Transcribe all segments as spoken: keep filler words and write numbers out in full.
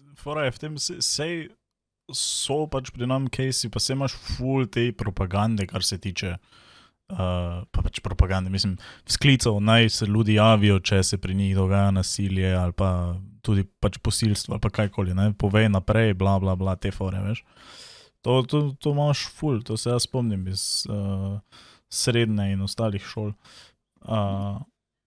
fora je v tem, se- sej so pač pri nam case'i, pa se imaš ful te propagande, kar se tiče, uh, pa pač propagande, mislim, sklicov, naj se ljudi javijo, če se pri njih dogaja nasilje, ali pa tudi pač posilstvo, ali pa kajkoli, ne, povej naprej, bla, bla, bla, te fore, veš. To, to, to imaš ful, to se jaz spomnim iz uh, srednje in ostalih šol. Uh,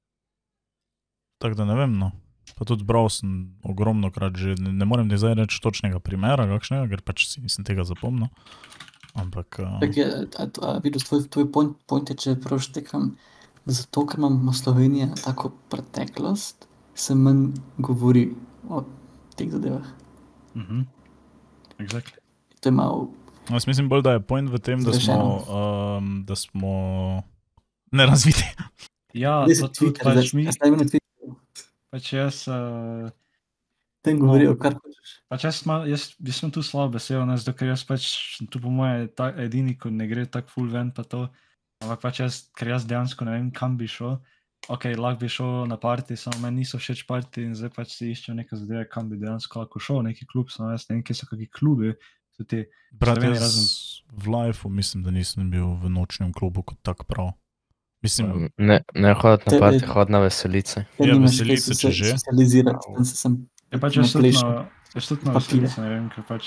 tako da ne vem, no. Pa tudi bral sem ogromno krat že, ne, ne morem ti zdaj reči točnega primera, kakšnega, ker pač si nisem tega zapomnil. Ampak... Uh, Tak je, a, a, vidiš, tvoj, tvoj point, point je, če prav štekam, zato, ker imamo Slovenija tako preteklost, se manj govori o teh zadevah. mhm, exactly. To je malo No, jaz mislim bolj, da je point v tem, da smo, um, da smo nerazviti. Ja, Res to je tudi Twitter, pač zdaj- mi, jaz ne vem na Twitterju, pač jaz, uh, tem No. govorijo, kar hočeš. pač jaz, ma, jaz, jaz sem tu slabo besedil, ne, zato ker jaz pač sem tu po moje ta, edini, ko ne gre tak full ven pa to, ampak pač jaz, ker jaz dejansko ne vem, kam bi šel, ok, lahko bi šel na party, samo meni niso všeč party in zdaj pač si iščem neke zadeve, kam bi dejansko lahko šel, neki klub, samo jaz ne vem, kje so kakšni klubi, so ti, Brat, Sloveniji jaz razen- v lifeu mislim, da nisem bil v nočnem klubu kot tak prav. Mislim, Ne, ne hoditi na Te- party, hoditi na veselice. Ker Ja, nimaš veselice, kaj če socia- že. socializirati, tam se sem je pač na jaz tudi plešu. na, jaz tudi na Papirje. veselice, ne vem, ker pač,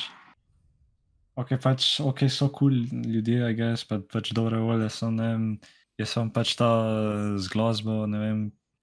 ok, pač, ok, so cool ljudje, I guess, pa pač dobre volje, sem, ne vem, jaz sem pač ta eh, z glasbo, ne vem,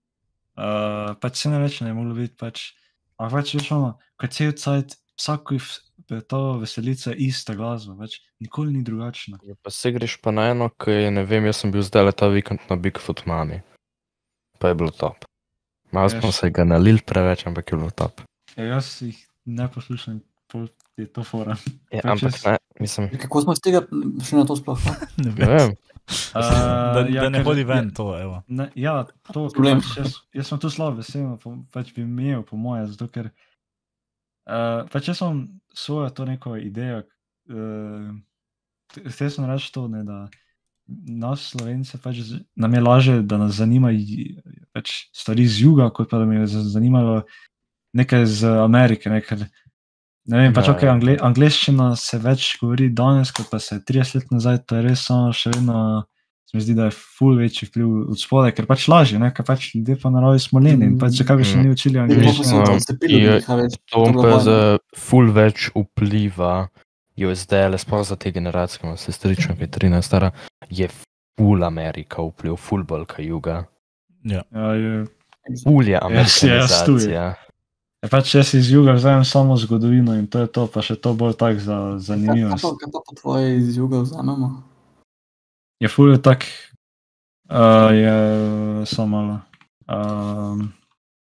uh, pač se ne več ne moglo biti, pač, ampak pač veš ono, ko cel cajt, vsako je v- to veselica ista glasba, pač nikoli ni drugačna. Ja, pa se greš pa na eno, ki je, ne vem, jaz sem bil zdaj ta vikend na Bigfoot Mami. Pa je bilo top. Malo smo Veš. se ga nalili preveč, ampak je bilo top. Ja, jaz jih ne poslušam, pol je to fora. Ja, Pač ampak jaz- ne, mislim, Kako smo z tega šli na to sploh? no? ne ne vem, vem. da, ja, da ne ker- hodi ja, ven to, evo. Ne, ja, to, ker Problem. pač jaz, jaz sem tu slabo vesel, pač bi imel, po moje, zato ker uh, pač jaz sem svojo to neko idejo, uh, htel sem reči to, ne, da nas Slovence pač z- nam je laže, da nas zanima j- pač stvari z juga, kot pa da me je z- zanimalo nekaj z Amerike, ne, ker ne vem, pač Ne. ok, angle, angleščina se več govori danes, kot pa se je trideset let nazaj, to je res samo še vedno, se mi zdi, da je ful večji vpliv od spode, ker pač lažje, ne, ker pač ljudje pa naravi smo leni in pač zakaj bi še Mm. ni učili Ne, angleščino. to pa Mislim, se to cepilo, je- njih, a veš, To to je pa bilo za vojna. ful več vpliva, jo zdaj, sploh za te generacije, ko se stričem, ki je trinajst stara, je ful Amerika vpliv, ful bolj ka juga. Ja. Ja, je, Ful je Jaz- jaz tudi. amerikanizacija. je pač jaz iz juga vzamem samo zgodovino in to je to, pa še to bolj tak za Kaj, zanimivost. pa- kaj pa po tvoje iz juga vzamemo? Je ful je tak, uh, je samo malo. Um,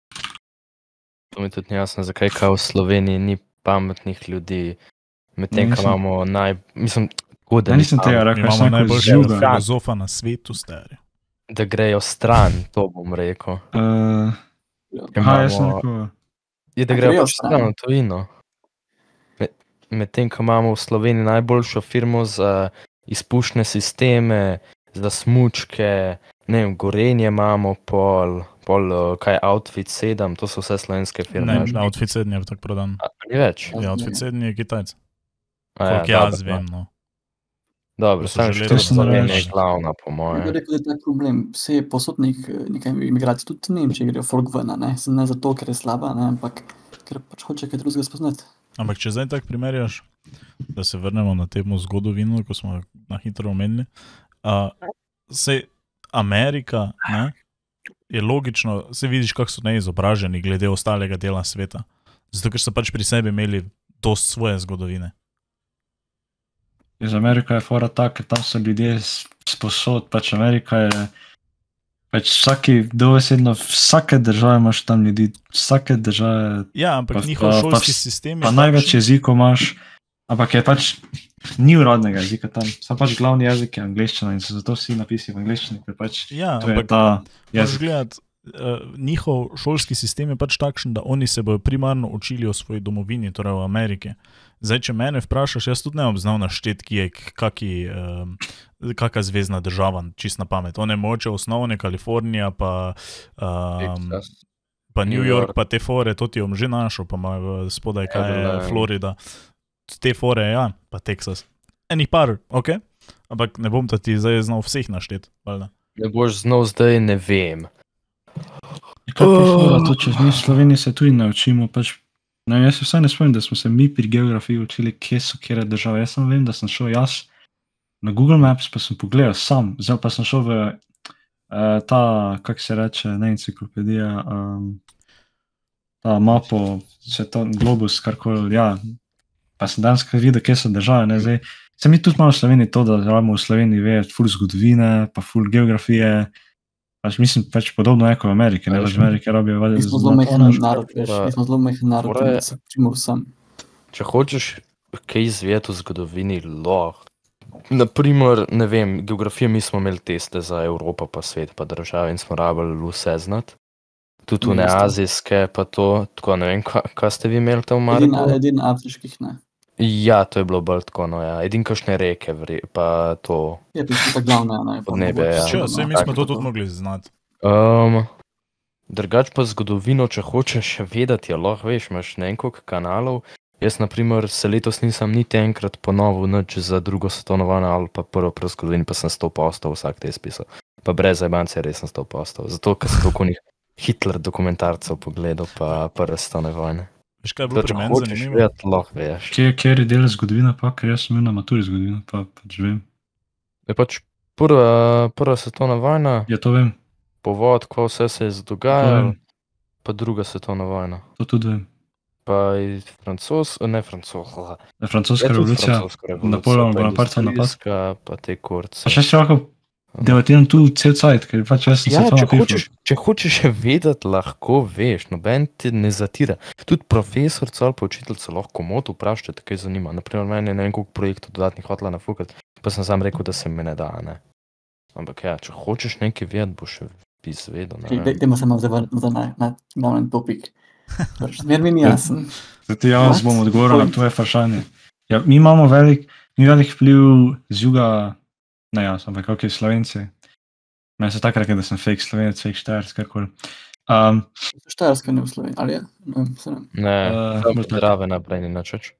To mi tudi ni jasno, zakaj kao v Sloveniji ni pametnih ljudi, medtem ko Mislim- imamo naj... Mislim, tako da, ja ni nisem tega pametnih, Mi rekel, jaz imamo sem rekel z najboljšega juga. filozofa na svetu, stari. da grejo stran, to bom rekel. Uh, Ker aha, jaz sem imamo- rekel, Je, da A grejo grejo pač stran? stran v tujino. Med- Medtem, ko imamo v Sloveniji najboljšo firmo za izpušne sisteme, za smučke, ne vem, Gorenje imamo, pol, pol eh, kaj Outfit sedem, to so vse slovenske firme. Ne, veš. outfit sedem je tako prodan. A, ni več. Ja, outfit sedem je Kitajc. A ja, Koliko jaz dobro, vem, no. Dobro, To so samo že še leta to nazaj. Slovenija je glavna, po Ne bi moje. rekel, da je tak problem. Vse je posod nek, nekaj imigracij, tudi v Nemčiji grejo folk ven, a ne, Se ne zato, ker je slaba, ne, ampak ker pač hoče kaj drugega spoznati. Ampak če zdaj tako primerjaš, da se vrnemo na temo zgodovino, ko smo na hitro omenili, uh, sej Amerika, ne, je logično, se vidiš, kako so neizobraženi glede ostalega dela sveta. Zato, ker so pač pri sebi imeli dost svoje zgodovine. iz Amerika je fora tak, ker tam so ljudje s- sposod, pač Amerika je, pač vsaki, dovesedno, vsake države imaš tam ljudi, vsake države, Ja, ampak Pa- njihov pa- pa šolski vs- sistem je pa največ takšen- jezikov imaš, ampak je pač, ni uradnega jezika tam, sam pač glavni jezik je angleščina in so zato vsi napisi v angleščini, ker pač Ja, to je ampak ta moraš jezik. gledati, uh, njihov šolski sistem je pač takšen, da oni se bojo primarno učili o svoji domovini, torej o Ameriki. Zdaj, če mene vprašaš, jaz tudi ne bom znal našteti, ki je kaki, um, kaka zvezdna država, čist na pamet. One moče osnovne, Kalifornija, pa um, Teksas. Pa New New York, York. pa te fore, to ti bom že našel, pa ima v spodaj, kaj je Abilene. Florida. Te fore, ja, pa Texas. Enih par, ok, ampak ne bom ta ti zdaj znal vseh naštet, valjda. Ne boš znal zdaj, ne vem. Kaj pa fora, to če mi v Sloveniji se tudi naučimo, pač, ne, jaz se vsaj ne spomnim, da smo se mi pri geografiji učili, kje so kjere države. Jaz sem vem, da sem šel jaz na Google Maps, pa sem pogledal sam, zdaj pa sem šel v uh, ta, kak se reče, ne enciklopedija, um, ta mapo, svetovni globus, karkoli, ja, pa sem danes kaj videl, kje so države, ne, zdaj, se mi tudi malo v Sloveniji to, da rabimo v Sloveniji vedeti ful zgodovine, pa ful geografije, pač mislim, pač podobno je kot v Ameriki, ne, pač v Ameriki rabijo Mi smo zelo majhen narod, veš, mi smo zelo majhen narod, Fora je- da se učimo vsem. Če hočeš kaj izvedeti o zgodovini, lahko. Naprimer, ne vem, geografije mi smo imeli teste za Evropo pa svet pa države in smo rabili vse znati. Tudi Mi one isto. azijske pa to, tako ne vem, kaj, kaj ste vi imeli tam v Edin, Mariboru? edin afriških ne. Ja, to je bilo bolj tako, no ja, edin kakšne reke, vre, pa to. Je pa ta glavna, ne. pa Podnebje, mogoče ja. Če, no, saj mi tako smo je to tudi mogli znati. Um, drugač pa zgodovino, če hočeš vedeti, jo lahko veš, imaš ne vem koliko kanalov. Jaz, na primer, se letos nisem niti enkrat ponovil nič za drugo svetovno vojno ali pa prvo prav zgodovini, pa sem sto postov vsak te spisal. Pa brez zajbance res sem sto postov, zato ker sem toliko njih Hitler dokumentarcev pogledal pa prve svetovne vojne. Veš, kaj je To, bilo če pri meni hočeš zanimivo? vedeti, lahko veš. Kje, kje je del zgodovine pa, ker jaz sem imel na maturi zgodovino, pa pač vem. Je pač prva, prva svetovna vojna, Ja, to vem, povod, ko vse se je to dogajalo, vem, pa druga svetovna vojna. to tudi vem. Pa i francos, ne francos, Da je francoska revolucija, Napoleon Bonaparte napad. industrijska, pa te kurce. pa še se lahko debatiram tu cel cajt, ker pač jaz sem Ja, se če to hočeš, če hočeš vedeti, lahko veš, noben ti ne zatira. Tudi profesorca ali pa učiteljica lahko moto vpraša, če te kaj zanima. Naprimer, meni je ne vem koliko projektov dodatnih hotela nafukati, pa sem sam rekel, da se mi ne da, ne. Ampak ja, če hočeš nekaj vedeti, boš izvedel, ne vem. Dajmo se malo zdaj vrniti na, na glavni topik. Zmer mi ni jasen. Zdaj jaz What? bom odgovoril na Point. tvoje vprašanje. Ja, mi imamo velik, mi velik vpliv z juga, ne jaz, ampak ok, Slovenci. Meni se tako reče, da sem fake Slovenec, fake Štajerc, karkoli. Um, Štajerska ne v Sloveniji, ali je? Ne vem, se ne vem. Ne, Eh, tam bolj tako. zdrave naprej ni načeč.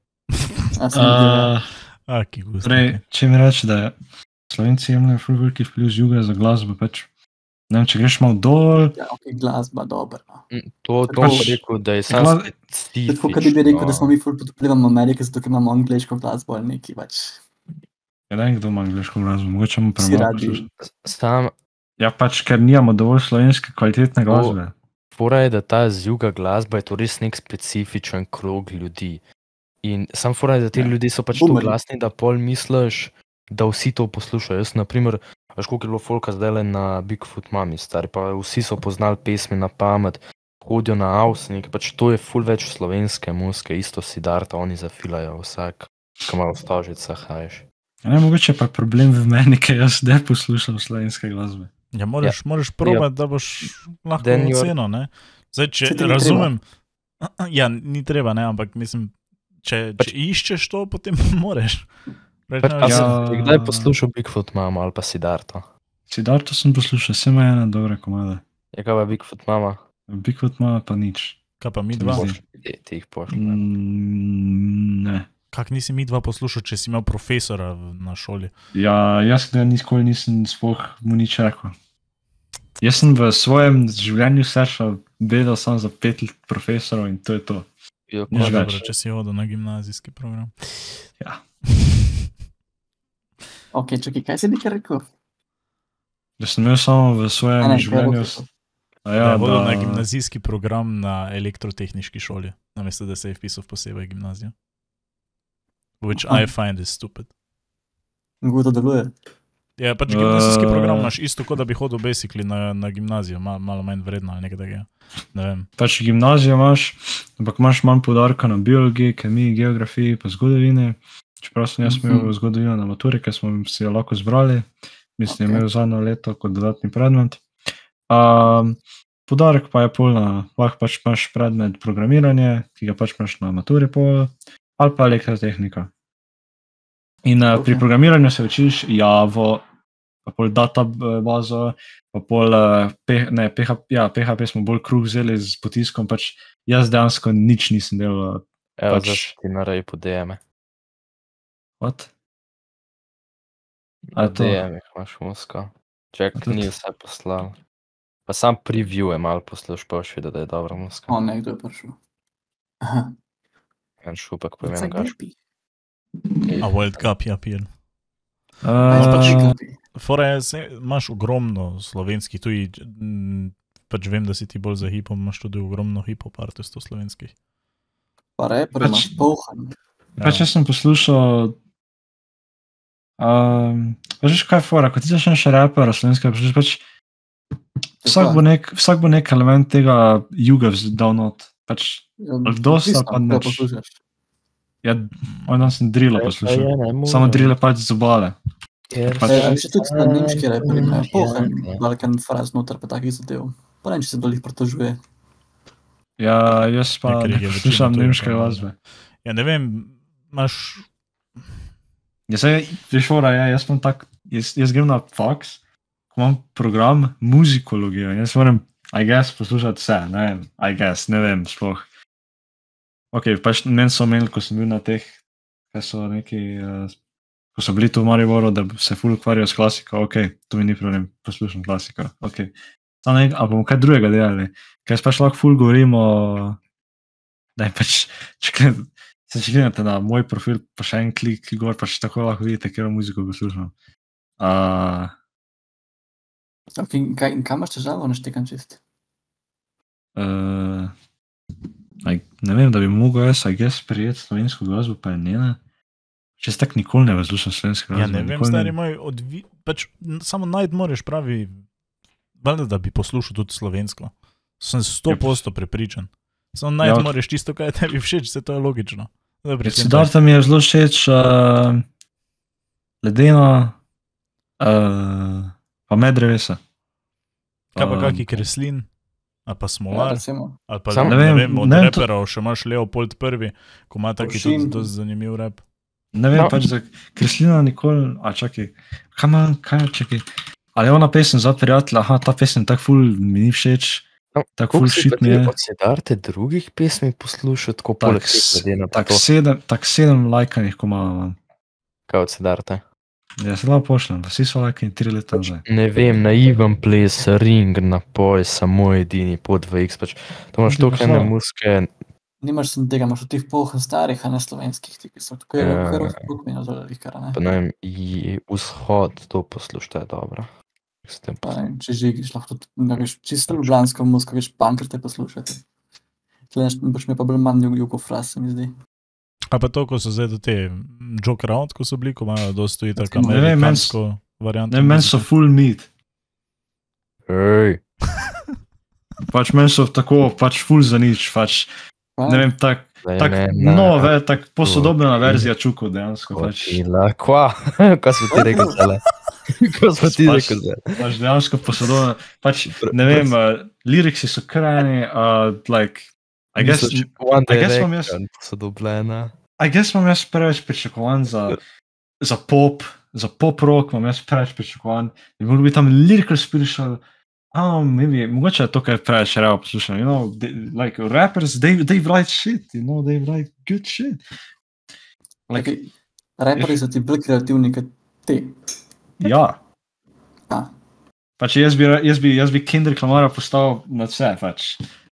A sem uh, uh, A, ki gust. torej, če mi reče, da Slovenci jemljajo ful veliki vpliv z juga za glasbo, pač, ne vem, če greš malo dol, ja, ok, glasba, dobro. No. Mm, To, to Pač- bom rekel, da je sam Glas- specifično. Tako, kot bi rekel, da smo mi ful pod vplivom Amerike, zato ker imamo angleško glasbo ali neki pač. ja, ne vem, kdo ima angliško glasbo, mogoče imamo Vsi premalo radi. poslušati. Sam, Ja, pač, ker nimamo dovolj slovenske kvalitetne glasbe. fora je, da ta z juga glasba je to res nek specifičen krog ljudi. In sam fora je, da ti Ja. ljudje so pač tako Boomerji. glasni, da pol misliš, da vsi to poslušajo. Jaz, na primer, veš, koliko je bilo folka zdaj na Bigfoot Mami, stari, pa vsi so poznali pesmi na pamet, hodijo na Avsnik, pač to je ful več slovenske muske, isto Siddharta, oni zafilajo vsak, ko ima v stožicah, hajš. Ja, ne, mogoče pa je problem v meni, ker jaz ne poslušam slovenske glasbe. Ja, moraš, moraš probati, da boš lahko Then you're- oceno, ne? Zdaj, če Saj ti ni razumem, ja, ni treba, ne, ampak mislim, če, Pač- če iščeš to, potem moraš. Reč Pač, na a res. si Ja. ti kdaj poslušal Bigfoot Mama ali pa Siddharta? Siddharta sem poslušal, vse ima ena dobra komada. Je kaj pa Bigfoot Mama? Bigfoot ima pa nič. Kaj pa mi Se mi dva? zdi. Pošlji, ti, ti jih pošlji. Mm, ne. Kak nisi mi dva poslušal, če si imel profesora v- na šoli? Ja, jaz ga nikoli nisem sploh mu nič rekel. Jaz sem v svojem življenju sešal, vedel sem za pet let profesorov in to je to. Jo, Nič kaj, več. Dobro, če si hodil na gimnazijski program. Ja. Ok, čakaj, kaj si nekaj rekel? Da sem imel samo v svojem A ne, kaj je življenju. rekel? A Ja, ja, hodil da, na gimnazijski program na elektrotehniški šoli, namesto da se je vpisal v posebej gimnazijo. Which I find is stupid. Kako to deluje? Ja, pač gimnazijski program Eh. imaš isto, kot da bi hodil basically na, na gimnazijo, mal, malo manj vredno ali nekaj takega. Ne vem. pač gimnazijo imaš, ampak imaš manj poudarka na biologiji, kemiji, geografiji, pa zgodovini. Čeprav sem jaz imel Mhm. zgodovino na maturi, ker smo si jo lahko zbrali, mislim, Ok. imel zadnjo leto kot dodatni predmet. Um, poudarek pa je pol na, lahko pač imaš predmet programiranje, ki ga pač imaš na maturi pol, ali pa elektrotehnika. In uh, Ok. pri programiranju se učiš Javo, pa pol databazo, pa pol, uh, P, ne, P H P, ja, P H P smo bolj kruh vzeli z potiskom, pač jaz dejansko nič nisem delal. Evo, Pač- zdaj se ti narej po D M-e. What? Na A je to? D M-ih imaš musko. Čak, A to- ni vse poslal. Pa sam preview je malo posluš, pa boš videl, da je dobra muska. O, nekdo je prišel. Aha. En šupek po It's imenu like Gaš. Gapi. A World Cup, ja, pijen. A je Uh, pač Gapi. Fora je, se, imaš ogromno slovenskih, tudi m, pač vem, da si ti bolj za hipom, imaš tudi ogromno hip-hop artistov slovenskih. Pa reper Pač- imaš polhan. Pač jaz sem poslušal, um, veš kaj je fora, ko ti začneš rapera slovenskega, pač, pač vsak, bo nek, vsak bo nek element tega juga vz- dal not. Pač, ali dosti ali pa nič. poslušaš. ja, on dan sem drilo poslušal, samo drilo pač z obale. Pač- E, še tudi na nemški reperi imajo polhan, Balkan fraz noter pa takih zadev. Pa ne, če se bolj jih pritožuje. Ja, jaz pa Ja, ker ne jih je večina poslušam tujih, nemške pa ne. glasbe. Ja, ne vem, imaš, Ja, saj, veš, fora je, jaz, imam tak, jaz, jaz grem na faks, ko imam program muzikologije, jaz moram, I guess, poslušati vse, ne vem, I guess, ne vem, sploh. Ok, pač meni so imeli, ko sem bil na teh, kaj so neki, uh, ko so bili tu v Mariboru, da se ful ukvarjajo s klasiko, ok, to mi ni problem, poslušam klasiko, ok. Samo ne, ali bomo kaj drugega delali, kaj jaz pač lahko ful govorim o, da je pač, če gledate, se če gledate na moj profil, pa še en klik, klik gor, pa še tako lahko vidite, katero muziko poslušam. Uh, Okay, kaj, kaj imaš težavo, ne štekam čist? uh, I, ne vem, da bi mogel jaz, I guess, prijeti slovensko glasbo, pa je njena. Če se tak nikoli ne poslušam slovensko glasbo. ja ne vem, nikoli stari moj, odvi, pač n- samo najti moraš pravi, valjda, da bi poslušal tudi slovensko. Sem sto posto prepričan. Samo najti Ja, ok. moraš tisto, kaj je tebi všeč, se to je logično. Zdaj, pri tem pa- Siddharta mi je zelo všeč, uh, ledeno, uh, pa medrevesa. Kaj pa Um, kaki kreslin, ali pa Ja, smolar, recimo. ali pa Sam- ne, ne ne vem, vem, od ne vem, to- reperov še imaš Leopold prvi, ko ima taki Košin. tudi dosti zanimiv rap. Ne vem, No. pač za Kreslina nikoli, a čakaj, kaj ima, kaj, čakaj. Ali je ona pesem za prijatelja, aha, ta pesem tak ful mi ni všeč, No, tak koliko ful si shit pa mi ti je. od Siddharte drugih pesmi poslušal, tako Tak, poleg s- teh ledena, pa tak to, sedem, tak sedem lajkanih komada imam. kaj od Siddharte? Ja, se lahko pošljem, vsi so lajkani tri leta Pač nazaj. Ne vem, naiven ples, ring, napoj, samo edini, pod v X, pač to imaš Ti toliko ene poslal. muske, Nimaš sem tega, imaš od tih polhan starih, a ne slovenskih, ti, ki so tako je, Ja. kar sploh mi nazvali, kar ne. pa ne vem, i- vzhod, to poslušajte, je dobro. S tem Pa poslušajte. ne, če žigiš, lahko tudi nekaj čisto ljubljansko muziko, veš, pankrte poslušati. Tleš, boš mi pa bolj manj jug, jugofras, se mi zdi. A pa to, ko so zdaj do te Joker Out, ko so bili, ko imajo dosti tudi tako Ne vem, meni amerikansko varianto. Ne, meni so muzike. full meat. Ej, Pač meni so tako, pač full za nič, pač, Pa, ne vem, tak, da je tak, meni, no, ve, tak posodobljena verzija čuku dejansko, pač, Kotila, kva? Kaj smo ti rekli zdaj? Kaj smo ti Pač- rekli zdaj? pač dejansko posodobljena, pač, ne vem, uh, liriksi so krajni, uh, like, I guess, Misliš, One I guess imam jaz- Direction, posodobljena. I guess imam jaz preveč pričakovan za, za pop, za pop rock imam jaz preveč pričakovan, da bi mogli biti tam lyrical spiritual, um, maybe, mogoče je to, kar preveč reo poslušam, you know, they, like rappers, they, they write shit, you know, they write good shit. Like, Taki, reperi so ti bolj kreativni kot ti. ja, A, pač jaz bi, ra- jaz bi, jaz bi Kendrick Lamara postavil na vse, pač.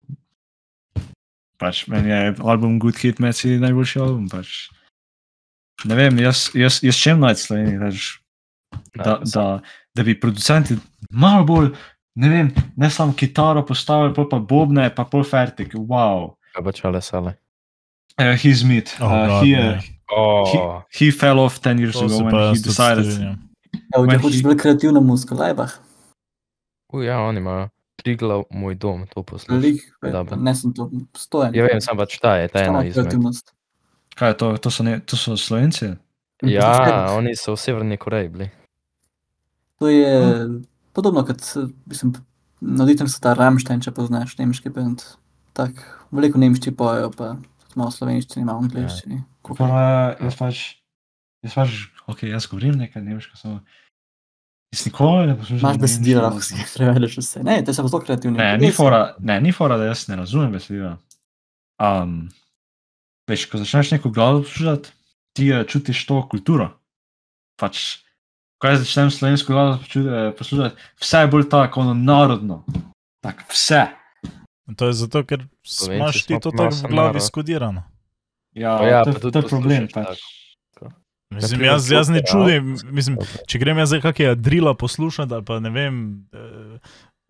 Pač meni je album Good Hit Meci najboljši album, pač. Ne vem, jaz, jaz, jaz čem najti Sloveniji, pač, da, Ne, da, da bi producenti malo bolj, ne vem, ne samo kitaro postavili, pol pa bobne, pa pol fertik, wow. Kaj pa čale sale? Uh, he's meat. Oh, uh, God, he, ne. uh, Oh, he, he fell off ten years To ago se when pa he jaz tudi decided. strinjam. ja, če When hočeš he- bolj kreativno muziko, lajbah, u, ja, oni imajo Triglav, moj dom, to poslušam. lik, dobro. ne sem to stojen. Ja vem, sam pač ta je, ta je ena Stalna izmed. kreativnost. Kaj je to? To so, ne, to so Slovenci? Ja, oni so v Severni Koreji bili. To je podobno kot, mislim, navditem se ta Rammstein, če poznaš nemški band. Tak, veliko nemšči pojejo, pa tudi malo slovenščini, malo angliščini. Pa, jaz pač, jaz pač, ok, jaz govorim nekaj nemško, samo Jaz nikoli ne poslušam. Imaš besedila, lahko nemškega. si prevedeš vse. Ne, to so zelo kreativni. Ne, ni fora, ne, ni fora, da jaz ne razumem besedila. Um, veš, ko začneš neko glasbo poslušati, ti eh, čutiš to kulturo. Pač, ko jaz začnem slovensko glasbo poču- eh, poslušati, vse je bolj tako ono narodno. Tak, vse. To je zato, ker Slovenci imaš ti smo to tako v ponosen glavi narod. skodirano. Ja, Pa ja, to, pa tudi to je problem. poslušaš Pač. Mislim, primer, jaz, jaz ne Joker, čudim, ja. mislim, če grem jaz zdaj kakega drila poslušati, ali pa ne vem, eh,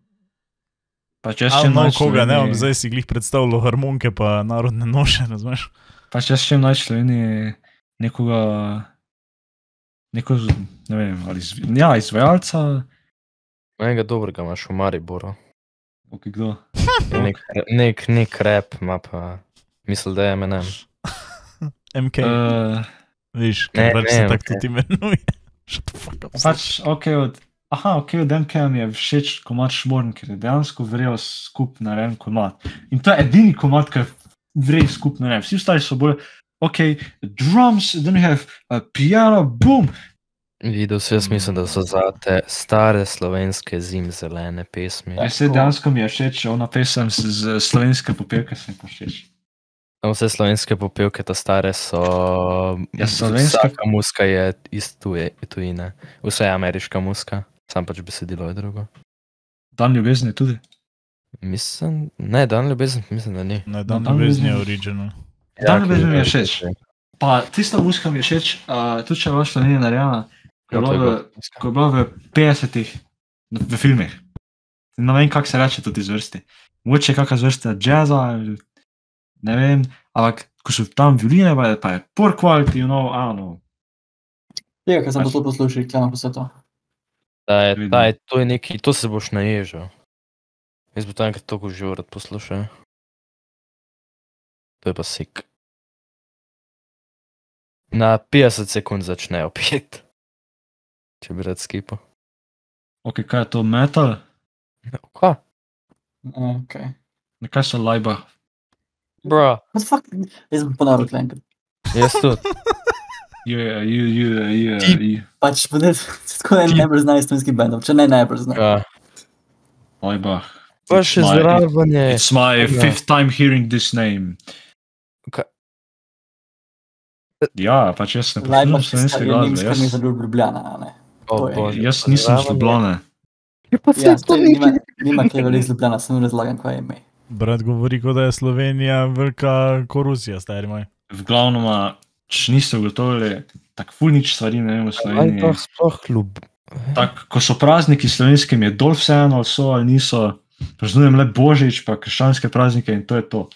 Pač jaz ali čem no naj koga, ne bom Sloveniji- zdaj si glih predstavljal harmonike pa narodne noše, razumeš? Pač jaz čem naj Sloveniji nekoga, neko, z- ne vem, ali iz, ja, izvajalca, Enega dobrega imaš v Mariboru. ok, kdo. Je Nek, nek, nek rap ima pa, mislim, da je Eminem. M K, Uh, viš, ne, ker pač ne, se M K. tako tudi imenuje. Shut the fuck up. pač, ok, od, aha, ok, od M K mi je všeč komad Šmorn, ker je dejansko vrel skup narejen komad. In to je edini komad, ki je vrel skup narejen. Vsi ostali so bolj, ok, drums, then we have a piano, boom. Videl si, jaz mislim, da so za te stare slovenske zimzelene pesmi. Ja, se dejansko mi je všeč, ona pesem z, z slovenske popevke se mi pa všeč. Tam vse slovenske popevke, ta stare so. Ja, slovenska- Vsaka muska je iz tuje, tujine. Vse je ameriška muska, sam pač besedilo je drugo. Dan ljubezni tudi. Mislim, ne, dan ljubezen, mislim, da ni. Ne, dan Dan ljubezni je ljubezni. original. Dan Ja, ljubezen mi je ki- všeč. Pa tista muska mi je všeč, uh, tudi če je bila Slovenija narejena, ko je Ja, to bila je v, bila muska. ko je bila v petdesetih v filmih. Ne vem, kako se reče tudi iz vrsti. Mogoče je kakšna zvrsta jazza, ali ne vem, ampak ko so tam violine, pa je, pa je poor quality, you know, I don't know. Tega, ker sem to poslušal, reklama po svetu. Da je, Vidim. da je, to je neki, to se boš naježal. Jaz bi to enkrat toliko živo rad poslušal. To je pa sik. Na petdeset sekund začnejo pet. Če bi rad skipal. Ok, kaj je to, metal? Kva? Ok. Kaj so lajba? Bro, What the fuck? Jaz sem ponovil tle enkrat. jaz tudi. You, you, you, you, Tip. you. Pač, pa ne, tako ne najbolj znajo slovenskih bendov, če ne najbolj znajo. Ja. Lajba. Pa še my- zraven je. It's my Ja. fifth time hearing this name. Ka- Ja, pač jaz ne Lajba, poslušam slovenske je glasbe. nemška Jaz, miza ljub Ljubljana, a ne. O, To je- bože, jaz pa nisem zraven iz je- Ljubljane. Ja, pa Ja, saj to to ni. nima, nima kaj veliko z Ljubljana, sem razlagan, kaj je ime. Brat govori, kot da je Slovenija velika koruzija, stari moj. V glavnem, če niste ugotovili, tako ful nič stvari ne vem v Sloveniji. Lajba sploh ljub. Tak, ko so prazniki slovenski, mi je dol vseeno, ali so ali niso. Praznujem le Božič, pa krščanske praznike in to je to.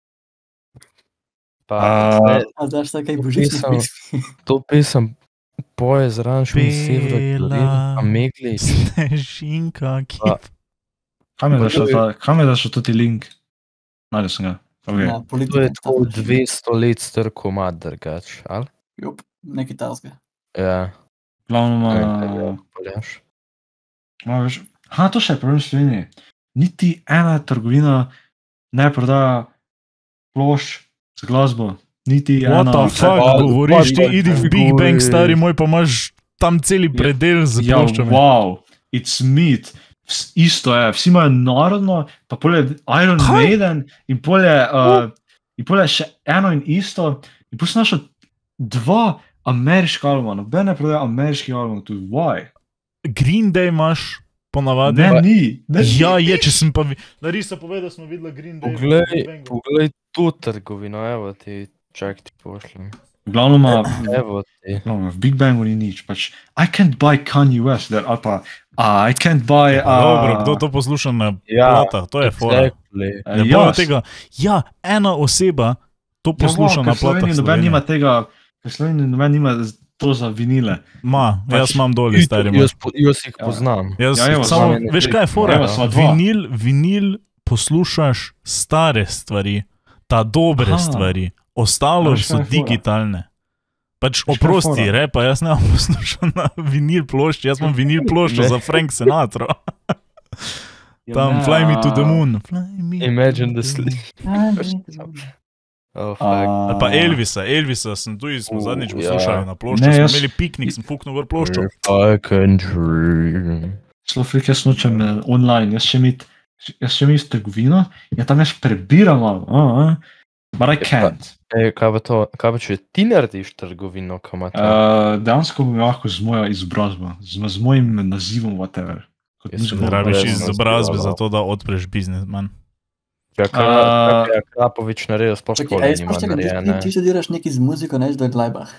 Pa, A- zdaj, A znaš vsaj kaj božičnih Pisal. pesmi? to pesem poje zraven šum severa, Bela. a megli. Snežinka, ki Pa- Kam je Pa zašel to je- ta- kam je zašel tudi link? Najdel sem ga. Okay. Na To je politike. tako dvesto let star komad drugač, ali? Jup, nekaj tasga. Ja. Glavno, Ne vem, uh, kaj je, Poljaš. Ma, veš, ha, to še je problem v Sloveniji. Niti ena trgovina ne prodaja plošč z glasbo. Niti What ena. the fuck, pa- govoriš ti, pa- idi v pa- Big Bang, govoriš. stari moj, pa imaš tam celi predel z Ja, ploščami. wow, it's meat. Vs- Isto je, vsi imajo narodno, pa polje Iron Kaj? Maiden in polje, uh, in polje še eno in isto. In poslušaš dva ameriška albuma, noben ne prodaja ameriški album, tu why? Green Day imaš ponavadi. Ne, ni. Ne, Ja, ni. je, če sem pa. Vi... Larisa pove, da smo videli Green Day. v Poglej, Big Bangu. poglej tu trgovino, evo ti, čak ti pošljem. V glavnem, ima- Evo ti. v Big Bangu ni nič. Pač, I can't buy Kanye West, there, ali pa uh, I can't buy. Ja, pa Dobro, Uh, kdo to posluša na Ja, platah, to je fora. Exactly. Ne jaz. bojo tega. Ja, ena oseba to posluša na platah. Noben Slovenije. nima tega, ker Slovenija noben nima to za vinile. Ma, Pač- jaz imam doli, stari moj. Jaz, po- jaz jih Ja. poznam. Jaz, Ja, evo, samo, sva- veš kaj je fora? Evo, sva dva. Vinil, vinil poslušaš stare stvari, ta dobre Aha. stvari, ostalo Veš, kaj so je fora? digitalne. Pač Veš, kaj je oprosti, fora? repa, jaz ne bom poslušal na vinil plošči, jaz imam vinil ploščo Ne. za Frank Sinatra. Ja, Tam, ne, fly me to the a- moon. Fly me Imagine to the the sleep. moon. Oh, fuck. Ali pa A, Elvisa, Elvisa sem tu, smo U, zadnjič ja. poslušali na plošču, Ne, smo jaz- imeli piknik, sem fuknil gor ploščo. If I can dream. Slovik, jaz nočem eh, online, jaz še imeti, jaz še imeti trgovino, ja tam jaz prebiram malo, uh, uh, but I pa- can't. Ej, kaj pa to, kaj pa če ti narediš trgovino, ko ima to? Uh, dejansko bom lahko z mojo izobrazbo, z, z mojim nazivom, whatever. Kot Jaz sem mučko- Rabiš brez izobrazbe naziva, za to, da odpreš biznis, man. Ja, kaj A- kaj je Krapovič naredil, sploh Čakaj, škole ej, nima sploh čakaj, ti, ti, narejene. ti študiraš nekaj z muziko, neš da je Gleibach.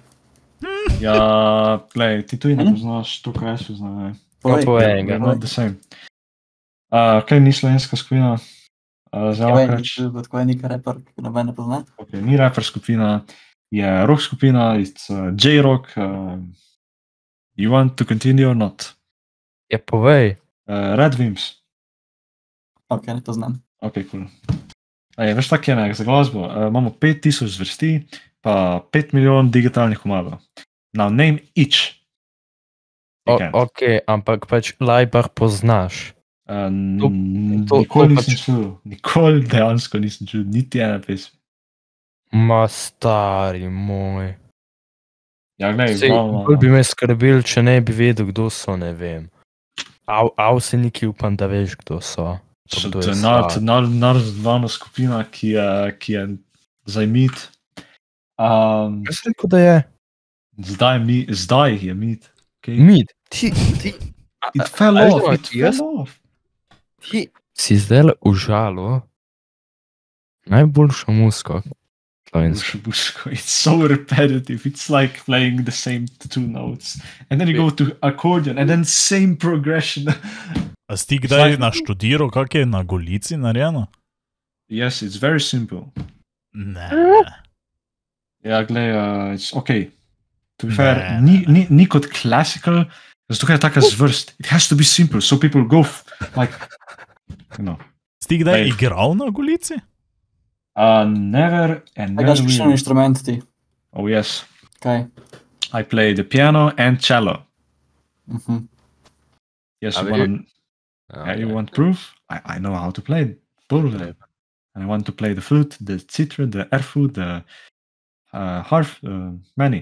Ja, glej, ti tudi ne Hm? poznaš to, kaj jaz poznam. ne. Povej. povej We're enega. not the same. Uh, kaj ni slovenska skupina? Uh, zdaj Ja, lahko vem, rečem, da tako je neka reper, ki noben ne pozna. okay, ni rapper skupina, je rock skupina, it's uh, J-rock. Uh, you want to continue or not? Ja, povej. Uh, Red Wimps. Ok, ne poznam. Ok, cool. Ej, veš tako je, ne, za glasbo uh, imamo pet tisoč zvrsti, pa pet milijon digitalnih komadov. Now name each. You O, can't. ok, ampak pač Leibach poznaš. Uh, to- n- to- nikoli to nisem pač- čul, nikoli dejansko nisem čul, niti ene pesmi. Ma stari moj. Ja, glej, Sej, glavno, bolj bi me skrbel, če ne bi vedel, kdo so, ne vem. Av, avseniki upam, da veš, kdo so. Pa so- kdo to je je nar- Sad. nar- naravna skupina, ki je, ki je zajmit. Um, Kaj si rekel, da je? zdaj, mi, zdaj je mit. Okay? Mid. Ti, ti, It fell a- a- off, a- it jaz- fell off. ti si zdaj užalo najboljšo musko. Slovensko. Bush, bushko. It's so repetitive. It's like playing the same two notes, and then you go to accordion, and then same progression. A si ti kdaj Zdaj- naštudiral, kak je na Golici narejeno? Yes, it's very simple. Ne. Ja, glej, uh, it's okay. To be Ne, fair, ne, ni, ne. ni, ni kot classical, zato ker je taka zvrst. It has to be simple, so people go f- like, you know. Si ti kdaj Lej. igral na Golici? Uh, never and Kaj never daš kakšen will. inštrument ti? Oh yes, Kaj? I play the piano and cello. Mhm. Yes, A you vi- want, yeah, you want proof? I, I know how to play both of them. I want to play the flute, the citra, the erfut, the uh, harf, uh, many.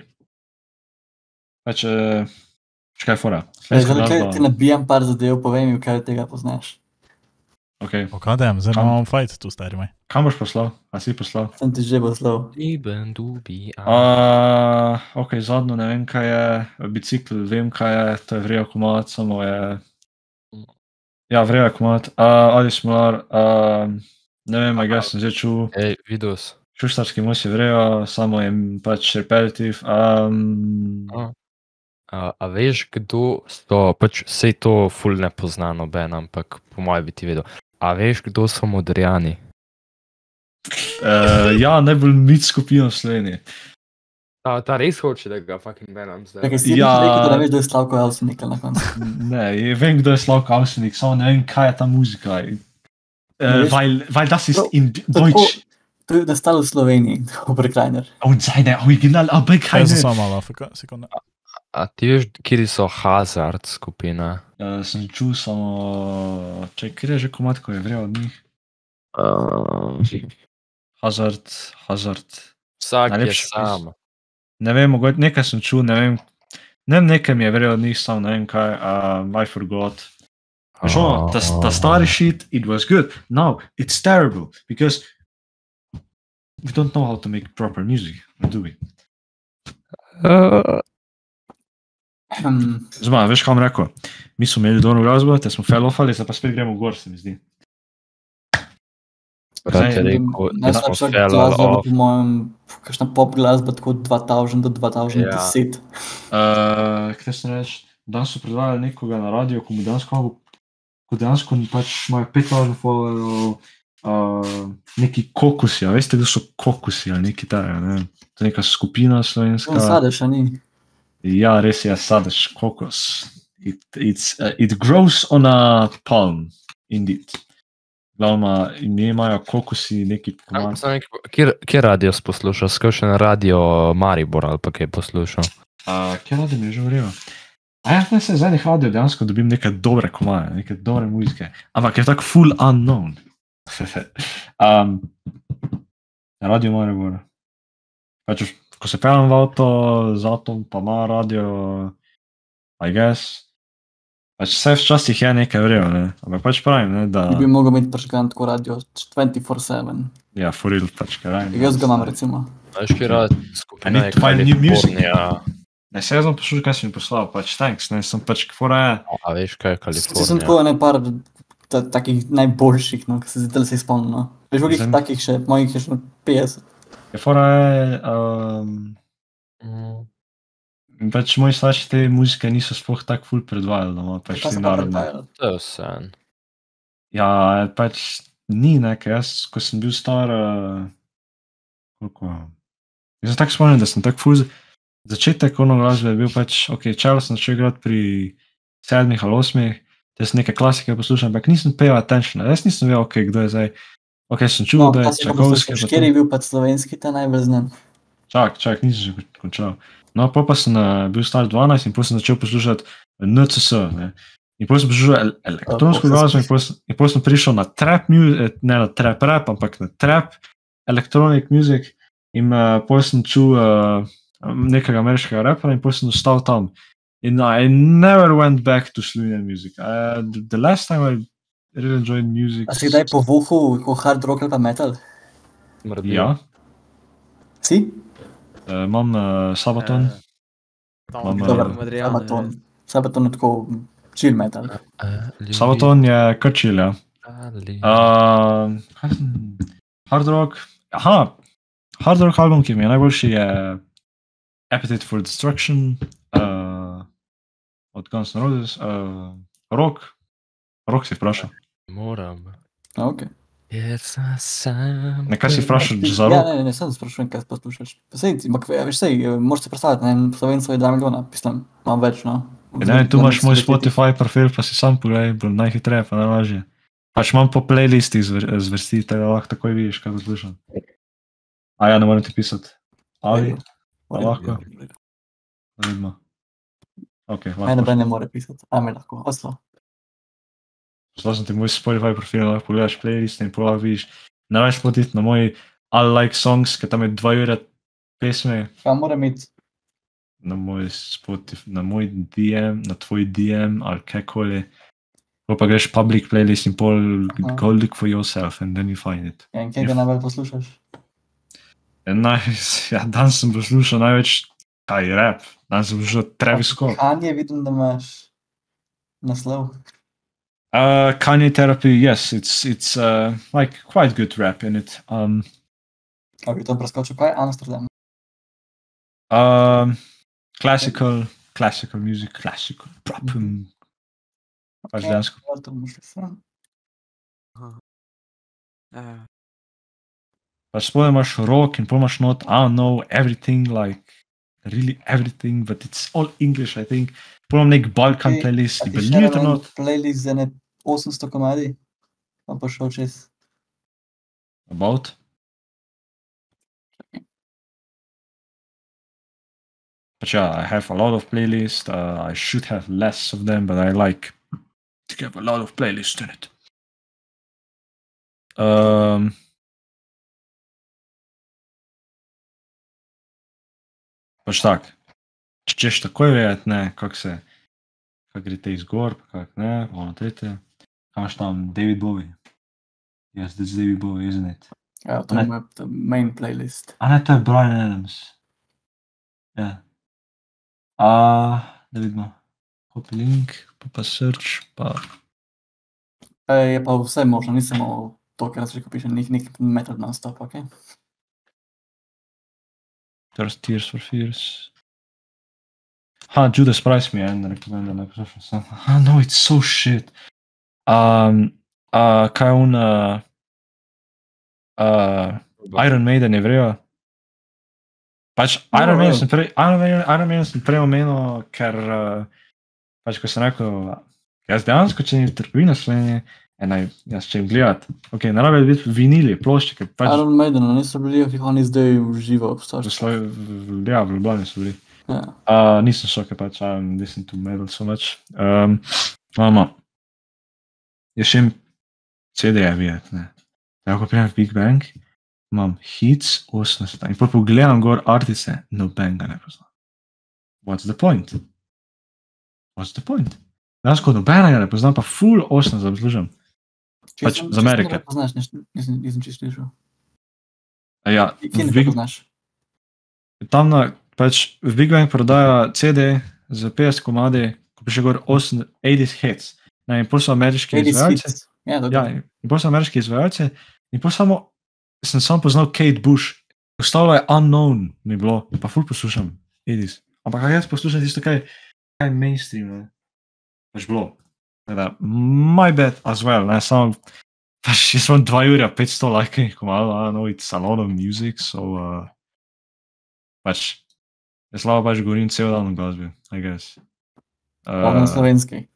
Pač, uh, kaj je fora? Zdaj, Slovenska zdaj, kaj glasba- ti nabijam par zadev, povej mi, kaj od tega poznaš. Okay. Pokadajem, zdaj Kam? imam fajt tu, stari moj. Kam boš poslal? A si poslal? Sem ti že poslal. Lieben du bi Uh, ok, zadnjo ne vem, kaj je, bicikl, vem, kaj je, to je vrejo komad, samo je. Ja, vrejo komad. Uh, ali smolar, uh, ne vem, aj sem že čul, Ej, vidus. šuštarski most je vrejo, samo je pač repetitiv. Um, A, a, a veš, kdo so, pač sej to ful ne pozna noben, ampak po mojem bi ti vedel. A veš, kdo so Modrijani? uh, ja, najbolj mit skupina v Sloveniji. Ta, ta res hoče, da ga fucking benam zdaj. Čakaj, si Ja. ja. rekel, da ne veš, da je Slavko Avsenik na koncu. Ne, je- vem, kdo je Slavko Avsenik, samo ne vem, kaj je ta muzika. Uh, veš? weil, weil das ist To- in tako- Deutsch. To je nastalo v Sloveniji, Oberkleiner. Und seine Original, aber Kaj keine. sem samo malo, fika- sekunda. A ti veš, kje so Hazard skupina? Uh, sem čul samo, če kje je že komad, ko je vrel od njih. Uh, Hazard, Hazard. vsak je Najlepši sam. Ne vem, mogoče nekaj sem čul, ne vem. Ne vem, nekaj mi je vrel od njih, samo ne vem kaj, um, I forgot. Veš, ono, ta, ta stari shit, it was good. Now, it's terrible, because we don't know how to make proper music, do we? Uh, Hm, Zma, veš, kam rekel? Mi smo imeli dobro glasbo, te smo fellofali, zdaj pa spet gremo gor, se mi zdi. Brat je Zdaj, rekel, da smo najslabša fell glasba, off. po mojem, kakšna pop glasba, tako dva tisoč do dva tisoč deset. Uh, kaj se reči, danes so predvajali nekoga na radio, ko mu dejansko, ko dejansko pač imajo pet tisoč followerjev, uh, neki kokusi, a veste, kdo so kokusi ali neki ta, ne vem, to je neka skupina slovenska. To sadeš, a ni? Ja, res je, sadež, kokos. It, it's, uh, it grows on a palm, indeed. Glavno, ime imajo kokosi, neki komad. Kje, kje radio poslušal? Skošen radio Maribor ali pa kaj poslušal? Uh, kje radio mi je že vrelo? A jaz ne se zadnjih radio dejansko dobim neke dobre komaje, neke dobre muzike. Ampak je tako full unknown. um, Radio Maribor. Pač, ko se peljem v avto z avtom, pa ima radio, I guess. Pač vse včasih je nekaj vrejo, ne. Ampak pač pravim, ne, da... Ti bi mogel imeti prižgan tako radio dvajset štiri sedem. Ja, for real, pač kaj rajem. Jaz ga imam recimo. Veš, ki rad skupina je I need to find new music. Kalifornija. Ne, se jaz sem poslušal, kaj si mi poslal, pač thanks, ne, sem pač fora je... A veš, kaj je Ti sem Kalifornija? tako ne par ta, takih najboljših, no, ki se zdaj se spomnim, no. Veš, mogih Zem- takih še, mojih je še petdeset. Je fora je, um, Mm, pač moji starši te muzike niso sploh tak ful predvajali, no, pač Kaj ti so pa narodne. predvajali? To je vse. Ja, pač ni, ne, ker jaz, ko sem bil star, uh, koliko, jaz sem tako spomnim, da sem tako ful, začetek ono glasbe je bil pač, ok, čelo sem začel igrati pri sedmih ali osmih, te sem neke klasike poslušal, ampak nisem pay attention, jaz nisem vedel, ok, kdo je zdaj, ok, sem čul, No, da pa je si pa Čajkovski, poslušal, pa to. štiri je bil pa slovenski, ta najbolj znan. Čak, čak, nisem že končal. No, pol pa sem uh, bil star dvanajst in pol sem začel poslušati N C S, ne. In pol sem poslušal el elektronsko pol se glasbo in pol sem, in pol sem prišel na trap music, ne na trap rap, ampak na trap electronic music in uh, pol sem čul uh, nekega ameriškega rapera in pol sem ostal tam. In I never went back to Slovenian music. Uh, the, the last time I really enjoyed music... A si kdaj povuhal kot hard rock ali pa metal? Smrdi. Ja, Si? uh, imam uh, Sabaton. Imam, uh, Dobar, Sabaton. Sabaton je tako chill metal. Sabaton je kar chill, ja. Uh, kaj sem- hard rock, aha, hard rock album, ki mi je najboljši, je Appetite for Destruction, uh, od Guns N' Roses, uh, rock, rock si vprašal. Moram. Ok. It's a sam. Nekaj si vprašal za Ja, rock? ne, ne, sem sprašujem, kaj poslušaš. Pa sej, ampak veš, sej, moraš si predstavljati, ne, Slovencev je dva milijona, mislim, imam več, no. Ja, ne, tu imaš moj Spotify profil, pa si sam pogledaj, bo najhitreje, pa najlažje. Pač imam po playlistih zvr zvrsti, tako lahko takoj vidiš, kaj poslušam. A ja, ne moram ti pisati. Ali, a lahko? Vidimo. Ok, Mene lahko. noben ne more pisati, a me lahko, oslo. Poslal sem ti moj Spotify profil, lahko pogledaš playliste in pola vidiš. Ne veš potiti na moj I like songs, ker tam je dva ure pesme, Kaj moram imeti? na moj Spotify, na moj D M, na tvoj D M ali kakoli. Pol pa greš public playlist in pol Aha. go look for yourself and then you find it. Ja, in kje ga najbolj poslušaš? And naj, ja, danes sem poslušal največ, kaj, rap. Danes sem poslušal Travis Scott. Kanye, vidim, da imaš naslov. Uh, Kanye Therapy, yes, it's, it's uh, like quite good rap in it. Um, Ok, to preskočil, kaj je Amsterdam? um, classical, classical music, classical, proper. Pač dejansko. Ja, to bomo šli sem. Pač sploh imaš rock in pol imaš not, I don't know, everything, like, really everything, but it's all English, I think. Pol imam nek Balkan Ti- playlist, A ki ti believe it or še not. playlist za ne osemsto komadi? Pa bo šel čez. About? But yeah, I have a lot of playlists. Uh, I should have less of them, but I like to have a lot of playlists in it. Um, pač tak, če češ takoj vedeti, ne, kak se, kak gre te izgor, pa kak ne, ono tretje. Kaj imaš tam, David Bowie? Yes, that's David Bowie, isn't it? Ja, to Ne. je moj to je main playlist. A ne, to je Bryan Adams. Ja. A, da vidimo. Copy link, pa pa search, pa... E, je pa vse možno, ni samo to, kar se piše, nek, nek metal non-stop, ok? There's Tears for Fears. Ha, Judas Priest mi je en rekomendal, ne poslušam sem. Ah, no, it's so shit. Um, uh, kaj je un... Uh, uh, Iron Maiden je vrejo. Pač Iron No, Maiden no. sem prej, Iron Maiden, Iron Maiden sem prej omenil, ker uh, pač ko sem rekel, jaz dejansko, če ni trgovina v Sloveniji, enaj, jaz če jim gledati. Ok, ne rabijo biti vinili, plošče, ker pač Iron Maiden, no, niso bili, ki oni zdaj v živo v, obstajajo. Slo- v, ja, v Ljubljani so bili. Ja. Uh, nisem šel, ker pač I don't listen to metal so much. Um, mama, je še C D-je videti, ne. Tako prijem v Big Bang imam hits osemdeset in pa pogledam gor artice, noben ga ne pozna. What's the point? What's the point? Dejansko nobenega ne poznam, pa full osemdeset zaslužim. Pač z Amerike. Poznaš, nisem, nisem čisto slišal. Ja, Kje ne Big, poznaš? tam na, pač v Big Bang prodaja C D z petdeset komadi, ko piše gor osemdeset hits. Ne, in pol so ameriški izvajalci. Ja, dobro. Ja, in pol so ameriški izvajalci in pol samo, sem samo poznal Kate Bush. Ostalo je unknown mi bilo, pa ful poslušam eighties. Ampak kaj jaz poslušam tisto, kaj, kaj mainstream, ne. Pač bilo. Da, my bad as well, ne, samo, pač jaz imam dva ura petsto lajkih komado, I know it's a lot of music, so, uh, pač, jaz slabo pač govorim cel dan o glasbi, I guess. Pa na slovenski.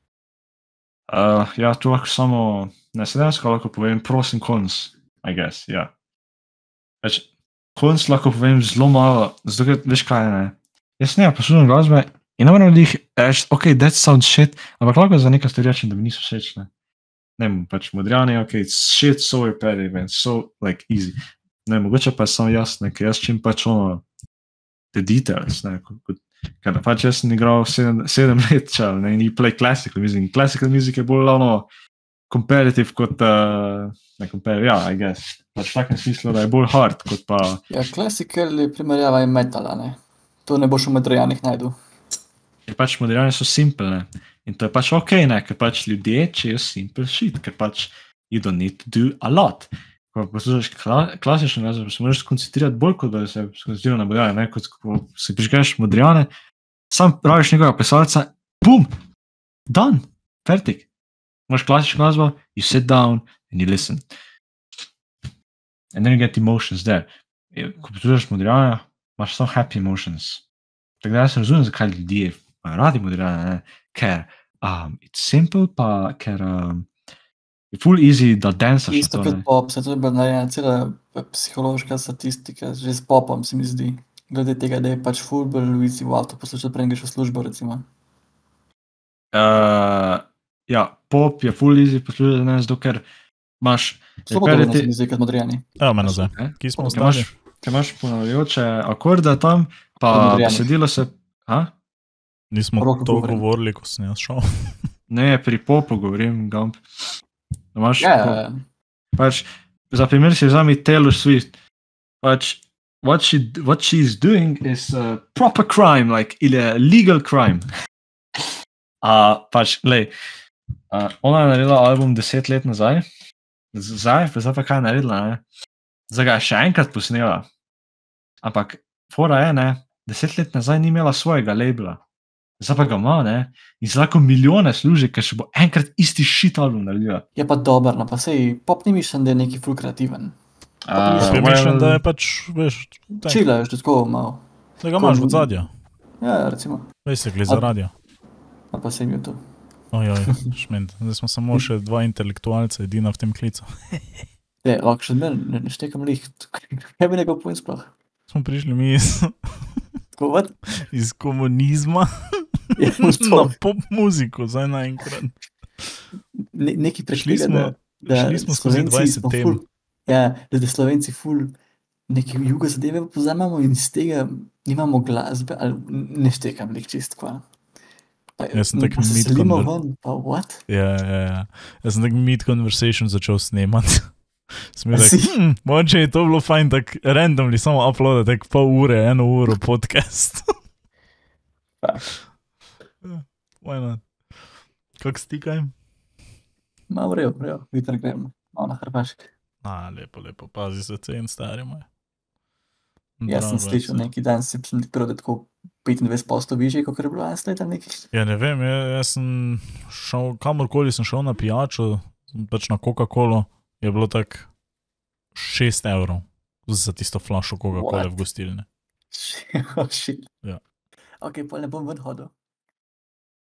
Uh, ja, tu lahko samo, ne, se dejansko lahko povem pros in cons, I guess, ja. Pač, cons lahko povem zelo malo, zato ker, veš kaj, ne, jaz ne poslušam glasbe in ne moram jih reči, ok, that sounds shit, ampak lahko za nekaj stvari rečem, da mi niso všeč, ne. Ne vem, pač Modrijani, ok, it's shit, so repetitive and so, like, easy. Ne, mogoče pa je samo jasno, ker jaz čim pač ono, the details, ne, kot, kot, ker pač jaz sem igral sedem, sedem let čal, ne, in you play classical music. Classical music je bolj ono competitive kot, uh, ne competitive, ja, I guess. Pač v takem smislu, da je bolj hard, kot pa... Ja, classical je primerjava in metala, ne. To ne boš v Modrijanih najdu. Ker pač Modrijani so simple, ne. In to je pač ok, ne, ker pač ljudje čejo simple shit, ker pač you don't need to do a lot. Ko poslušaš kla, klasično glasbo, se moraš skoncentrirati bolj, kot da se skoncentrira na Modrijane, ne, kot ko se prižgeš Modrijane, sam praviš njegova plesalca, bum, done, fertik. Imaš klasično glasbo, you sit down and you listen. And then you get emotions there. Ko poslušaš Modrijane, imaš samo happy emotions. Tako da jaz razumem, zakaj ljudje radi Modrijane, ne, ker um, it's simple, pa ker um, je full easy, da dansaš. Isto kot pop, se to je bila narejena cela psihološka statistika, že s popom se mi zdi. Glede tega, da je pač full bolj easy v avto poslušati, preden greš v službo, recimo. Uh, ja, pop je full easy poslušati, ne, zato ker imaš... Zelo podobno se mi zdi kot Modrijani. Evo me nazaj, kje smo ostali? Ker imaš ponavljajoče akorde tam, pa besedilo se... Ha? Nismo to govorili, ko sem jaz šel. Ne, pri popu govorim, Gump. Imaš, Ja, ja, ja. pač, za primer si vzami Taylor Swift, pač, what, she, what she's doing is a proper crime, like, ili legal crime. A, pač, lej, a, ona je naredila album deset let nazaj, zdaj, zdaj pa kaj je naredila, ne? Zdaj ga je še enkrat posnela, ampak fora je, ne, deset let nazaj ni imela svojega labela, zdaj pa ga ima, ne, in se lahko milijone služi, ker še bo enkrat isti shit album naredila. Je pa dober, no pa sej, pop ni mišljen, da je neki ful kreativen. Uh, Jaz bi mišljen, da je pač, veš, tak, Čila je že tako malo. da ga imaš od zadja. Ja, recimo. Basically za radio. A pa sej mi je to. Ojoj, šment, zdaj smo samo še dva intelektualca, edina v tem klicu. Je, lahko še ne, ne, ne štekam lih. Kaj bi nekaj point sploh? Smo prišli mi iz, Tako, what? iz komunizma Ja, na pop muziko, zdaj naenkrat. Ne, neki Šli prešli, smo, da, da šli smo skozi Slovenci dvajset smo tem. ful, ja, da, da Slovenci ful neke jugo zadeve pozamemo in iz tega nimamo glasbe, ali ne štekam lih čist kva. Pa, Jaz sem tak pa se mid selimo conver- ven, pa what? Ja, ja, ja. Jaz sem tak mid conversation začel snemati. Sem bil A tak, si? hm, mogoče je to bilo fajn, tak randomly samo uploada, tak pol ure, eno uro podcast. Why not? Kak stikaj? Ma v redu, v redu, jutri gremo, malo na Hrvaški. A, lepo, lepo, pazi se cen, stari moj. Jaz sem slišal neki dan, si sem prav, da tako petindvajset posto višji, kot je bilo eno leto neki. Ja, ne vem, ja, jaz sem šel, kamorkoli sem šel na pijačo, pač na Coca-Colo, je bilo tak šest evrov za tisto flašo Coca-Cole What? v gostilni. Oh, shit. Ja. Ok, pol ne bom ven hodil.